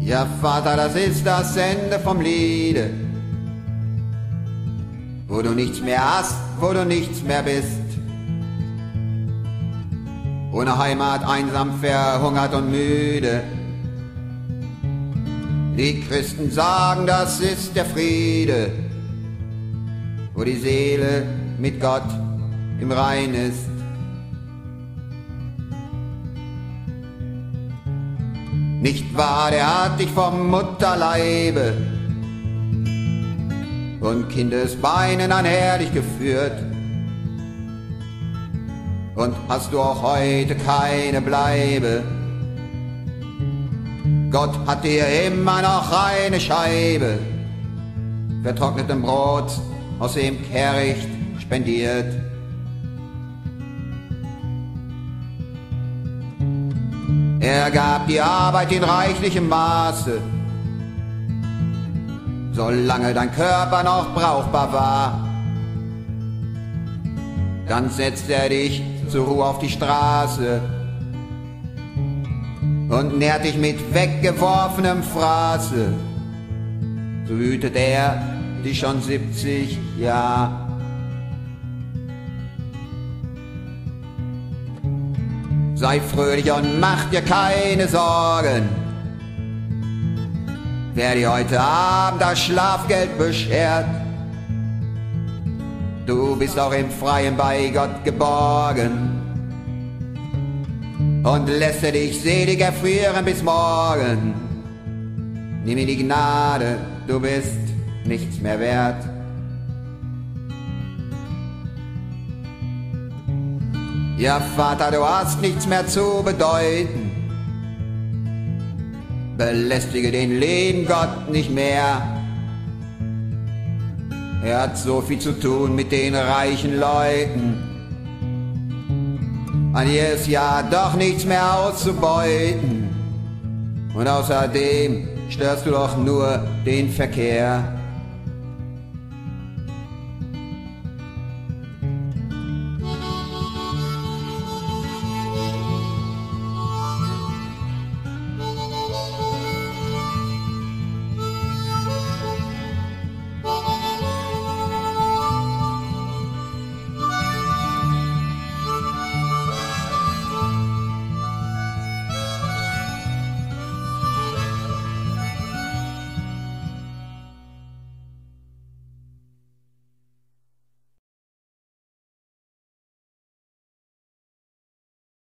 Ja, Vater, das ist das Ende vom Liede, wo du nichts mehr hast, wo du nichts mehr bist. Ohne Heimat, einsam, verhungert und müde. Die Christen sagen, das ist der Friede, wo die Seele mit Gott im Rein ist. Nicht wahr, der hat dich vom Mutterleibe und Kindesbeinen einher dich geführt. Und hast du auch heute keine Bleibe? Gott hat dir immer noch eine Scheibe vertrocknetem Brot aus dem Kehricht spendiert. Er gab die Arbeit in reichlichem Maße, solange dein Körper noch brauchbar war. Dann setzt er dich zur Ruhe auf die Straße und nährt dich mit weggeworfenem Fraße. So hütet er dich schon 70 Jahre. Sei fröhlich und mach dir keine Sorgen, wer dir heute Abend das Schlafgeld beschert. Du bist auch im Freien bei Gott geborgen und lässt er dich selig erfrieren bis morgen. Nimm in die Gnade, du bist nichts mehr wert. Ja, Vater, du hast nichts mehr zu bedeuten. Belästige den lieben Gott nicht mehr. Er hat so viel zu tun mit den reichen Leuten. An dir ist ja doch nichts mehr auszubeuten. Und außerdem störst du doch nur den Verkehr.